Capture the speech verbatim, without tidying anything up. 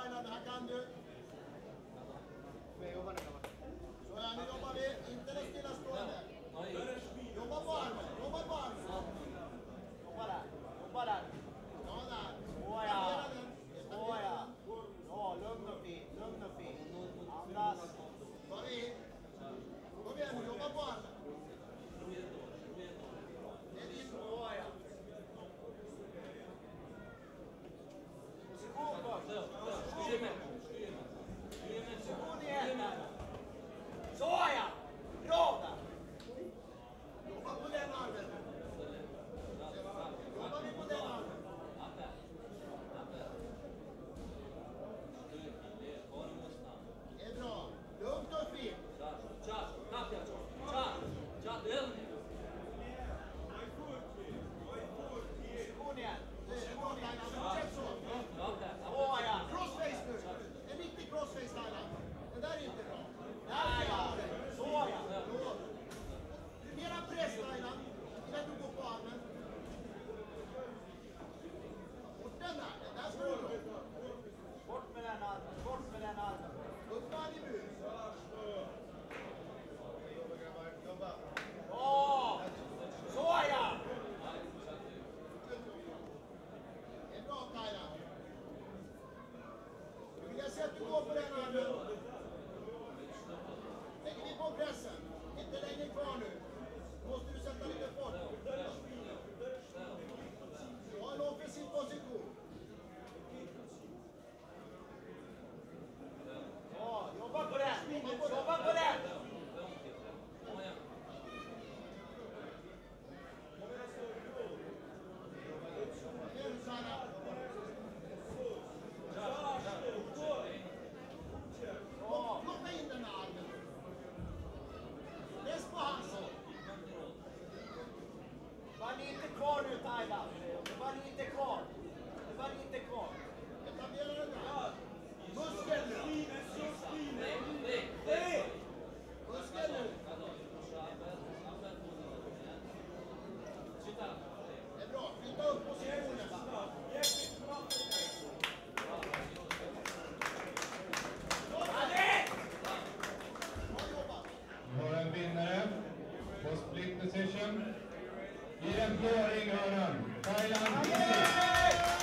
Taylan, här kan du. Så här, nu jobbar vi. Inte det stillastående. Jobba på armen, jobba på armen. Jobba där, jobba där. Ja, där. Såja. Såja. Ja, lugn och fin, lugn och fin. Andas. Kom in. Kom igen, jobba på armen. Det är din. Såja. Position först. Position igen där. Såja. Bra där. Jobba på den armen. Jobbar vi på den armen. Det är bra. Lugnt och fint. Position igen. Position igen. Fortsätt så. Såja. Crossface nu. En riktig crossface, Taylan. Det där är inte bra. Där ja. Såja. Mera press, Taylan. Innan du går på armen. Bort den där. Den där ska du bra. Bort med den armen. Bort med den armen. Upp med i bur. Ja. Såja. Det är bra, Taylan. Nu vill jag se att du går på den armen. Lägger vi på pressen. Inte länge kvar nu. Måste du sätta lite fart. Du har en offensiv position. Ja, jobba på den. Jobba på den. Nu, Sanna. Ja. Plocka in den här armen. Press på halsen. Det var lite kvar nu, Taylan. Det var lite kvar. Det var lite kvar. Etablera den där. Muskel nu. Muskel nu. Det är bra. Flytta upp positionen. Vi har en vinnare på split decision. I den blå ringhörnan, Taylan Isik.